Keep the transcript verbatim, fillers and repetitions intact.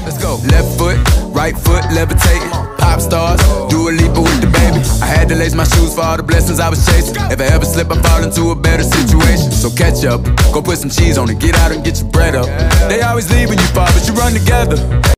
Let's go. Left foot, right foot, levitating. Pop stars, do a leap with the baby. I had to lace my shoes for all the blessings I was chasing. If I ever slip, I fall into a better situation. So catch up, go put some cheese on it, get out and get your bread up. They always leave when you fall, but you run together.